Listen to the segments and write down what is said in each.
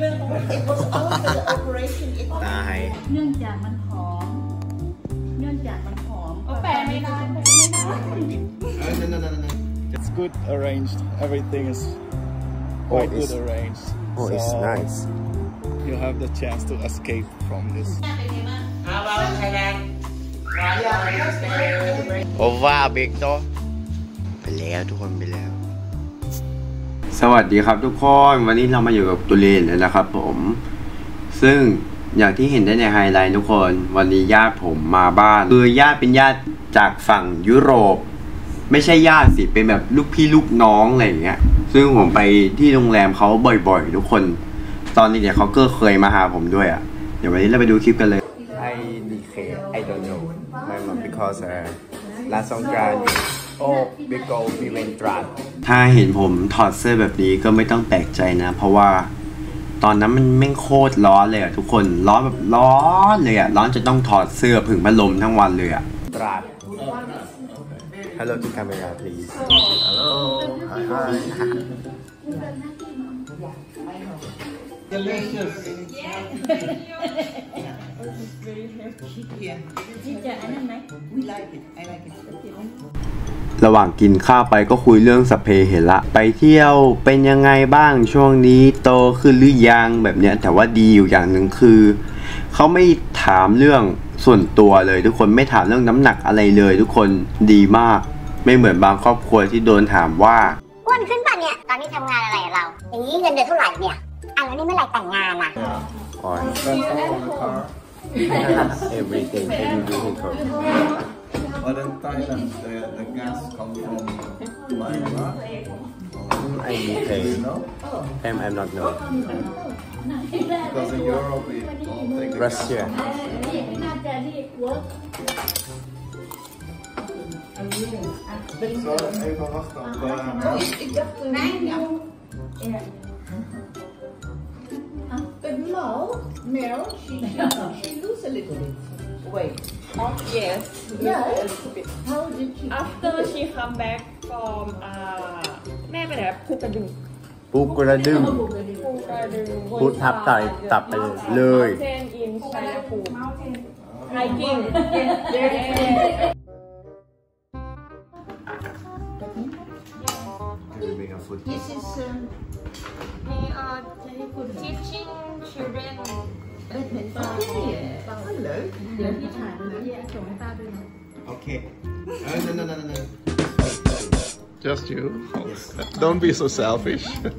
It was after the operation. ตายเนื่องจากมันหอมแปลไม่ได้ It's good arranged. Everything is quite good arranged. Oh, it's nice. You have the chance to escape from this. ผมว่าเบรกโตไปแล้วทุกคนไปแล้วสวัสดีครับทุกคนวันนี้เรามาอยู่กับตุเรนนะครับผมซึ่งอย่างที่เห็นได้ในไฮไลท์ทุกคนวันนี้ญาติผมมาบ้านคือญาติเป็นญาติจากฝั่งยุโรปไม่ใช่ญาติสิเป็นแบบลูกพี่ลูกน้องอะไรอย่างเงี้ยซึ่งผมไปที่โรงแรมเขาบ่อยๆทุกคนตอนนี้เดี๋ยวเขาก็เคยมาหาผมด้วยอ่ะเดี๋ยววันนี้เราไปดูคลิปกันเลย I declare I don't know my mom because last Songkran oh because we went drunk ถ้าเห็นผมถอดเสื้อแบบนี้ก็ไม่ต้องแปลกใจนะเพราะว่าตอนนั้นมันแม่งโคตรร้อนเลยอ่ะทุกคนร้อนแบบร้อนเลยอ่ะร้อนจะต้องถอดเสื้อผึ่งพัดลมทั้งวันเลยอ่ะตราด Hello to camera please Hello hi Delicious. We like it. I like it. ระหว่างกินข้าวไปก็คุยเรื่องสเปเห็นละไปเที่ยวเป็นยังไงบ้างช่วงนี้โตขึ้นหรือยังแบบเนี้ยแต่ว่าดีอยู่อย่างหนึ่งคือเขาไม่ถามเรื่องส่วนตัวเลยทุกคนไม่ถามเรื่องน้ำหนักอะไรเลยทุกคนดีมากไม่เหมือนบางครอบครัวที่โดนถามว่าอ้วนขึ้นป่ะเนี่ยตอนนี้ทำงานอะไรเราอย่างนี้เงินเดือนเท่าไหร่เนี่ยแล้วนี่เมื่อไหร่แต่งงานอ่ะ everything vehicle But in Thailand, the gas comes from Myanmar. I declare I'm not know Because in Europe, we don't take the Russia gas. So, even wacht op But Mel, she lose a little bit weight. yes No. How did she? after she come back from แม่ไปไหนภูกระดึงปูกระดึงพูดทับตับไปเลยเส้นอินชัยภูมิไฮกิ้ง This is we are teaching children okay. Hello. Okay no Just you. Don't be so selfish. Don't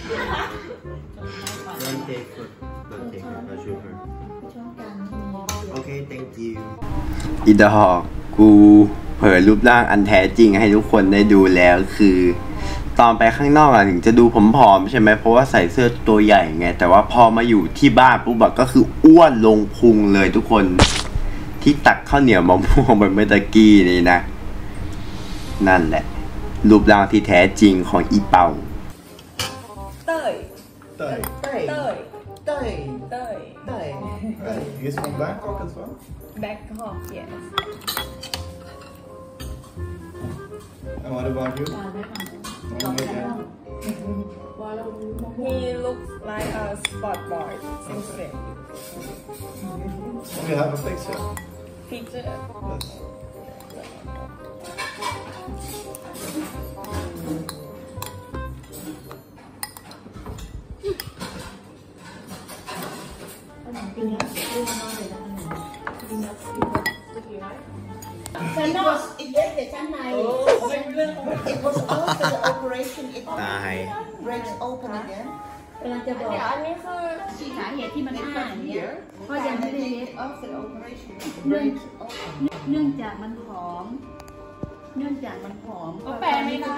take food no sugar Okay thank you อีดอกกูเผยรูปร่างอันแท้จริงให้ทุกคนได้ดูแล้วคือตอนไปข้างนอกถึงจะดูผอมๆใช่ไหมเพราะว่าใส่เสื้อตัวใหญ่ไงแต่ว่าพอมาอยู่ที่บ้านปุ๊บก็คืออ้วนลงพุงเลยทุกคนที่ตักข้าวเหนียวมะม่วงแบบเมื่อกี้นี่นะนั่นแหละรูปร่างที่แท้จริงของอีเป่าเต้ย Thai. เต้ย Thai. เต้ย Thai. He's from Bangkok as well. Bangkok yes And what about you? he looks like a sport boy simply You have a picture. picture Yes. It was after the operation. It ตาย breaks open again. เดี๋ยวอันนี้คือสาเหตุที่มันอ้าอย่างเงี้ยเพราะยังไม่ได้เย็บ After the operation, it breaks open. เนื่องจากมันหอมแปลไม่ได้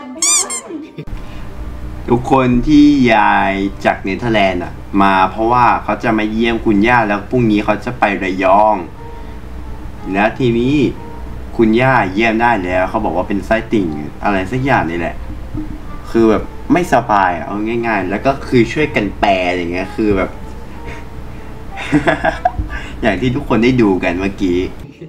ทุกคนที่ย้ายจากเนเธอร์แลนด์มาเพราะว่าเขาจะมาเยี่ยมคุณย่าแล้วพรุ่งนี้เขาจะไประยองแล้วทีนี้คุณย่าเยี่ยมได้แล้วเขาบอกว่าเป็นไส้ติ่งอะไรสักอย่างนี่แหละคือแบบไม่สบายเอาง่ายๆแล้วก็คือช่วยกันแปลอย่างเงี้ยคือแบบ อย่างที่ทุกคนได้ดูกันเมื่อกี้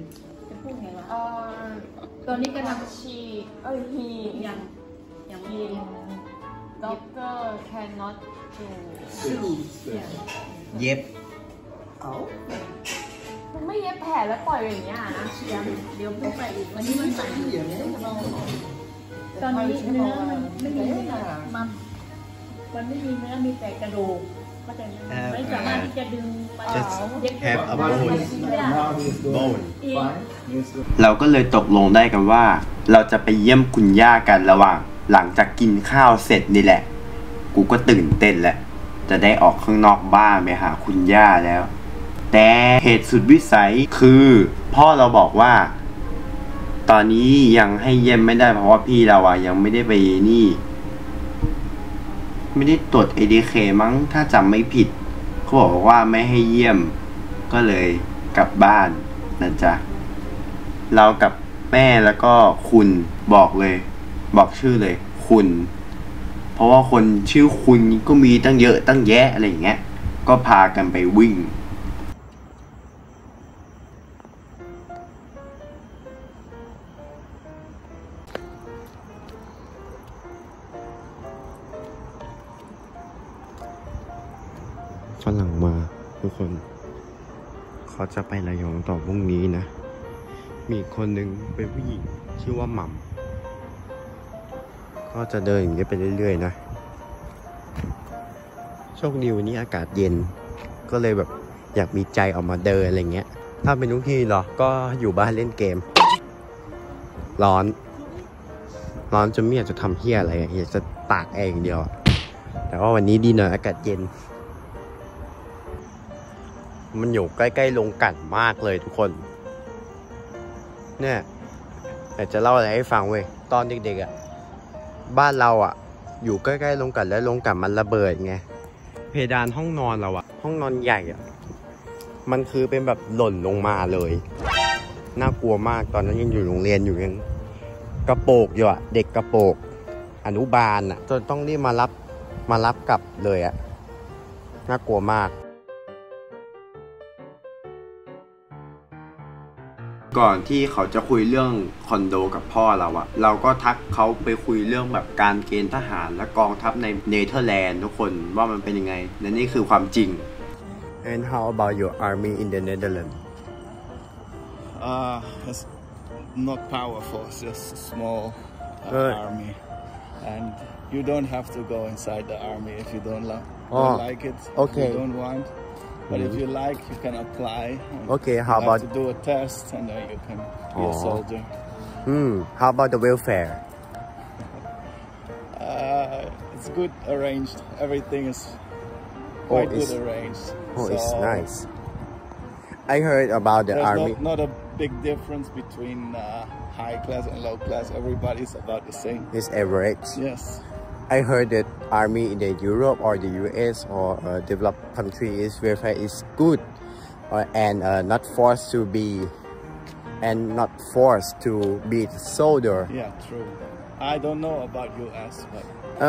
ตอนนี้กำลังฉีดฮียังมีด็อกเตอร์ cannot do เย็บมันไม่เย็บแผลแล้วปล่อยอย่างเงี้ยนะเดี๋ยวไปอีกวันนี้มันใส่ตอนนี้เนื้อมันไม่มีมันไม่มีเนื้อมีแต่กระดูกก็จะไม่สามารถที่จะดึงมาเย็บ have a bone bone เราก็เลยตกลงได้กันว่าเราจะไปเยี่ยมคุณย่ากันระหว่างหลังจากกินข้าวเสร็จนี่แหละกูก็ตื่นเต้นแล้วจะได้ออกข้างนอกบ้านไปหาคุณย่าแล้วแต่เหตุสุดวิสัยคือพ่อเราบอกว่าตอนนี้ยังให้เยี่ยมไม่ได้เพราะว่าพี่เรายังไม่ได้ไปนี่ไม่ได้ตรวจ ADK มั้งถ้าจำไม่ผิดเขาบอกว่าไม่ให้เยี่ยมก็เลยกลับบ้านนะจ๊ะเรากับแม่แล้วก็คุณบอกชื่อเลยคุณเพราะว่าคนชื่อคุณก็มีตั้งเยอะตั้งแยะอะไรอย่างเงี้ยก็พากันไปวิ่งฝรั่งมาทุกคนเขาจะไประยองต่อพรุ่งนี้นะมีคนหนึ่งเป็นผู้หญิงชื่อว่าหม่ำก็จะเดินอย่างนี้ไปเรื่อยๆนะโชคดีวันนี้อากาศเย็นก็เลยแบบอยากมีใจออกมาเดินอะไรเงี้ยถ้าเป็นทุกที่หรอก็อยู่บ้านเล่นเกมร้อนจนไม่อยากจะทำเหี้ยอะไรอยากจะตากแอร์อย่างเดียวแต่ว่าวันนี้ดีหน่อยอากาศเย็นมันอยู่ใกล้ๆลงกลั่นมากเลยทุกคนเนี่ยแต่จะเล่าอะไรให้ฟังเว้ยตอนเด็กๆบ้านเราอยู่ใกล้ๆลงกลั่นและลงกลั่นมันระเบิดไงเพดานห้องนอนเราห้องนอนใหญ่มันคือเป็นแบบหล่นลงมาเลยน่ากลัวมากตอนนั้นยังอยู่โรงเรียนอยู่ยังกระโปกอยู่เด็กกระโปกอนุบาลจนต้องรีบมารับกลับเลยน่ากลัวมากก่อนที่เขาจะคุยเรื่องคอนโดกับพ่อเราก็ทักเขาไปคุยเรื่องแบบการเกณฑ์ทหารและกองทัพในเนเธอร์แลนด์ทุกคนว่ามันเป็นยังไงและนี่คือความจริง And how about your army in the Netherlands? It's not powerful. It's just a small army, and you don't have to go inside the army if you don't like it. Okay. If you don't want. But if you like, you can apply. Okay, how you about have to do a test, and then you can be a soldier. How about the welfare? It's good arranged. Everything is quite good arranged. It's nice. I heard about the army. There's not a big difference between high class and low class. Everybody's about the same. It's average. Yes. I heard that army in the Europe or the US or developed country is welfare is good, and not forced to be the soldier. Yeah, true. I don't know about US, but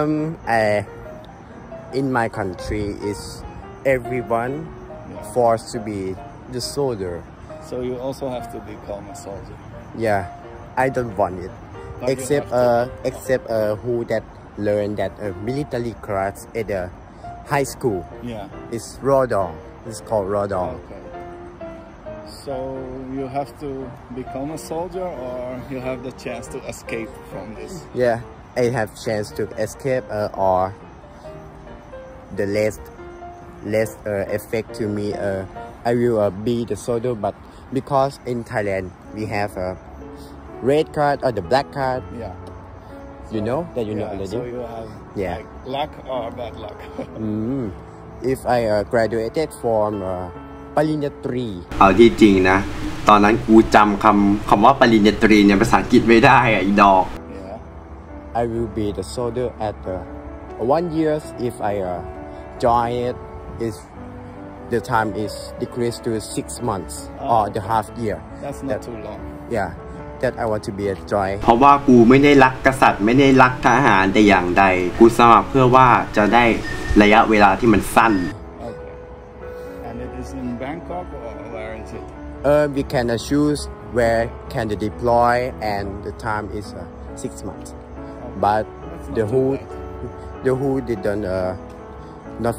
in my country is everyone forced to be the soldier. So you also have to become a soldier. Yeah, I don't want it, but except who that learn that military class at the high school. Yeah. It's Rodon. It's called Rodon. Okay. So you have to become a soldier, or you have the chance to escape from this? Yeah, I have chance to escape, or the less effect to me. I will be the soldier, but because in Thailand we have a red card or the black card. Yeah. You know that you know already. So you have like luck or bad luck. If I graduated from ปริญญาตรีเอาที่จริงนะตอนนั้นกูจำคำว่าปริญญาตรีเนี่ยภาษาอังกฤษไม่ได้อีดอก I will be the soldier at 1 year if I join it is the time is decreased to 6 months or the half year. That's not too long. Yeah. That I want to be a joy เพราะว่ากูไม่ได้รักกษัตริย์ไม่ได้รักทหารแต่อย่างใดกูสมัครเพื่อว่าจะได้ระยะเวลาที่มันสั้น Okay. And it is in Bangkok or where is it? We can choose where can they deploy and the time is 6 months. But the who didn't not finish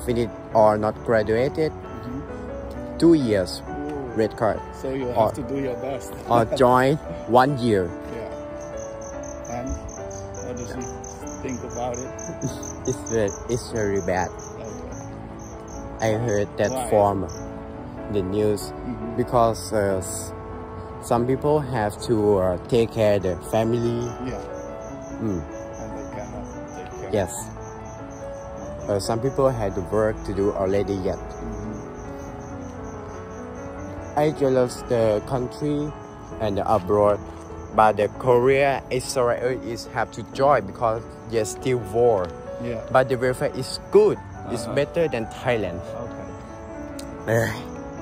or not graduated, 2 years red card. So you have to do your best. Or join 1 year. Yeah. And what does he think about it? It's very bad. Okay. I heard that Why? from the news because some people have to take care of their family. Yeah. And they cannot take care. Yes. Some people had work to do already yet. I jealous the country and the abroad, but the Korea, Israel is have to join because there's still war. Yeah. But the welfare is good. It's better than Thailand. Okay.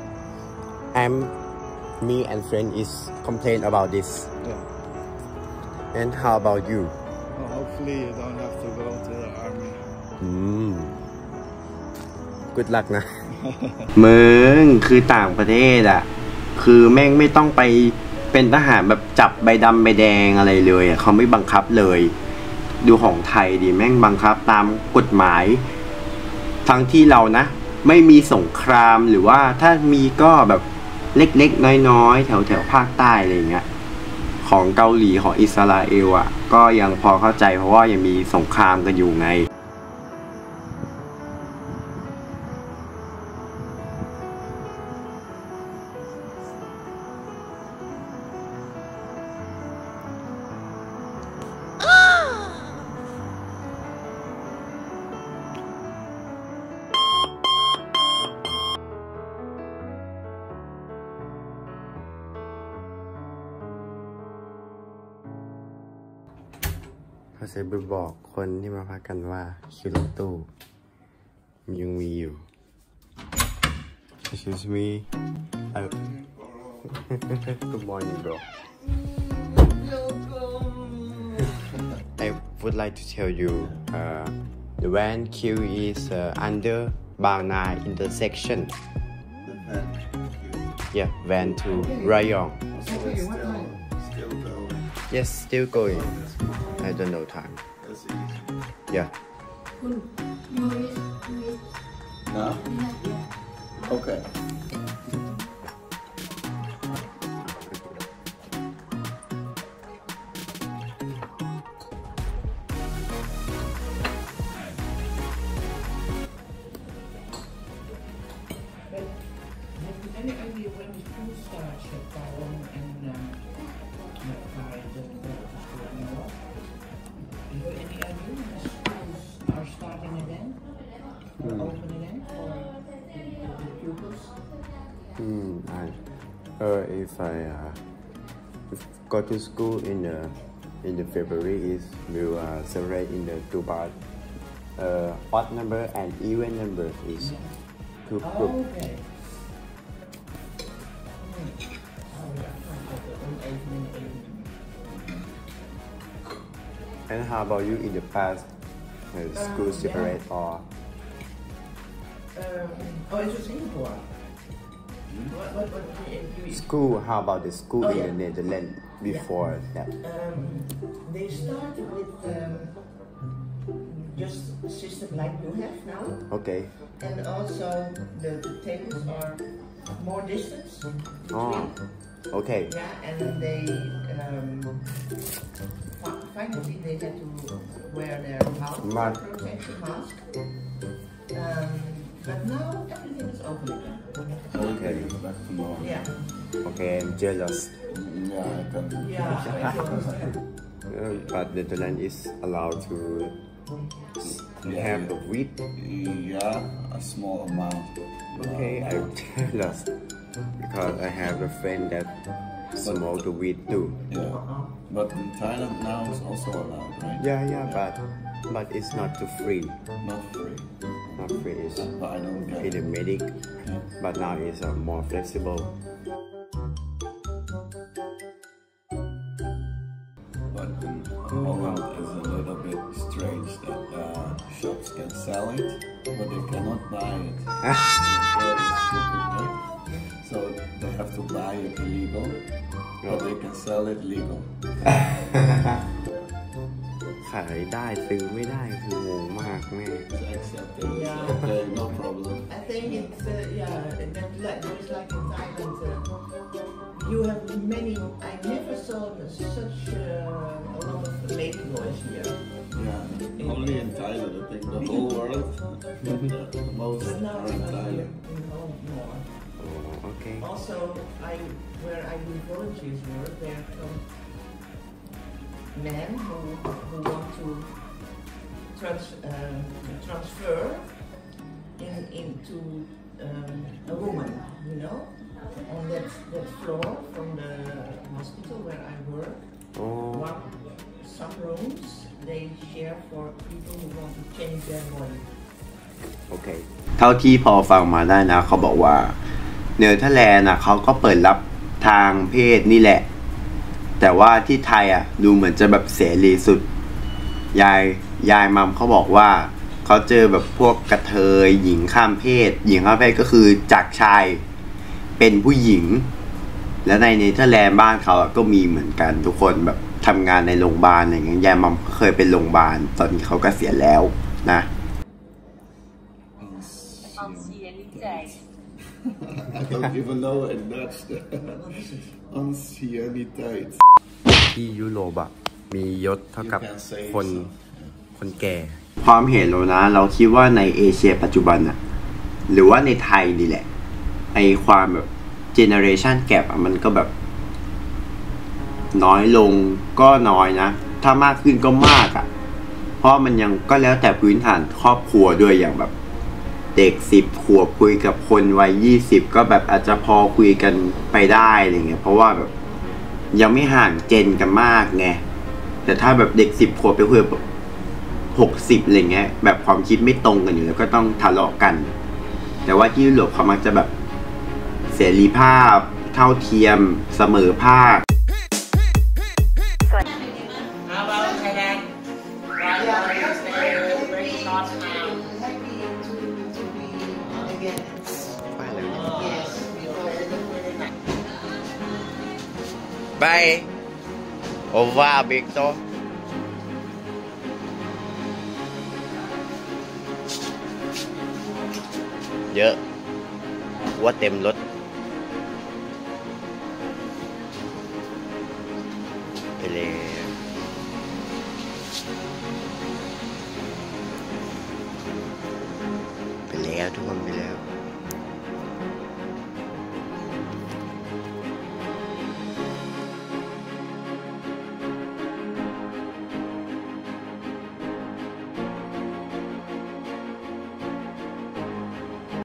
Me and friend is complain about this. Yeah. And how about you? Well, hopefully you don't have to go to the army. Good luck นะ มึงคือต่างประเทศอ่ะคือแม่งไม่ต้องไปเป็นทหารแบบจับใบดำใบแดงอะไรเลยอ่ะเขาไม่บังคับเลยดูของไทยดิแม่งบังคับตามกฎหมายทั้งที่เรานะไม่มีสงครามหรือว่าถ้ามีก็แบบเล็กๆน้อยๆแถวภาคใต้อะไรอย่างเงี้ยของเกาหลีของอิสราเอลอ่ะก็ยังพอเข้าใจเพราะว่ายังมีสงครามกันอยู่ไงเขาจะไปบอกคนที่มาพักกันว่าคิวรถตู้ยังมีอยู่ Excuse me Good morning bro I would like to tell you the van queue is under Bana intersection Yeah van to Rayong Yes still going I don't know time. Yeah. No? Okay. Any idea when the school starts at Taiwan and you have any idea when the schools are starting again? Or open again for the pupils? If I go to school in the February is will celebrate in the Dubai. Odd number and even number is two group. Okay. And how about you in the past? School separate or? It's in Singapore. What School, how about the school in the Netherlands before that? They start with just a system like you have now. Okay. And also the tables are more distance. Okay. Yeah, and then they finally they had to wear their protection mask. But now everything is open again. Okay. Back to normal. Yeah. Okay, I'm jealous. Yeah, I can. Yeah. But the Netherlands is allowed to have the weed. Yeah, a small amount. Okay, I'm jealous because I have a friend that smoke the weed too. Yeah, but in Thailand now it's also allowed, right? Yeah, but it's not too free. Not free. Not free. It's But I don't get in the medic, but now it's more flexible. But in Holland is a little bit strange that shops can sell it, but they cannot buy it. Very stupid, right? So they have to buy it illegal, but they can sell it legal. ขายได้ซื้อไม่ได้คืองงมากแม่ Accepted. Yeah. Okay, no problem. I think it's just like in Thailand. You have many. I never saw such a lot of lake noise here. Yeah, only in Thailand. I think the whole world. Most But now are in here Thailand. in home more. โอเค Also, where I do volunteers work, there are some men who want to transfer into a woman, you know, on that floor from the hospital where I work. โอ้ Some rooms they share for people who want to change their body. โอเค เท่าที่พอฟังมาได้นะเขาบอกว่าเนเธอร์แลนด์นะเขาก็เปิดรับทางเพศนี่แหละแต่ว่าที่ไทยอ่ะดูเหมือนจะแบบเสรีสุดยายมัมเขาบอกว่าเขาเจอแบบพวกกระเทยหญิงข้ามเพศก็คือจากชายเป็นผู้หญิงและในเนเธอร์แลนด์บ้านเขาก็มีเหมือนกันทุกคนแบบทำงานในโรงพยาบาลอะไรอย่างเงี้ยยายมัมเคยเป็นโรงพยาบาลตอนนี้เขาก็เสียแล้วนะ Anciëniteit. I don't even know in Dutch. Anciëniteit. ที่ยุโรปอะมียศเท่ากับ You can say คนแก่ความเห็นเรานะเราคิดว่าในเอเชียปัจจุบันอะหรือว่าในไทยนี่แหละไอความแบบเจเนอเรชันแกปมันก็แบบน้อยลงก็น้อยนะถ้ามากขึ้นก็มากอะเพราะมันยังก็แล้วแต่พื้นฐานครอบครัวด้วยอย่างแบบเด็ก10 ขวบคุยกับคนวัย20ก็แบบอาจจะพอคุยกันไปได้อะไรเงี้ยเพราะว่าแบบยังไม่ห่างเจนกันมากไงแต่ถ้าแบบเด็ก10 ขวบไปคุยแบบ60อะไรเงี้ยแบบความคิดไม่ตรงกันอยู่แล้วก็ต้องทะเลาะกันแต่ว่าที่ยุโรปเขามักจะแบบเสรีภาพเท่าเทียมเสมอภาค How about Thailand? Right now, it's very short time. Happy to be again. Yes, Bye. Over, Victor. เยอะว่าเต็มรถไปเลยไปแล้วทุกคนไปแล้ว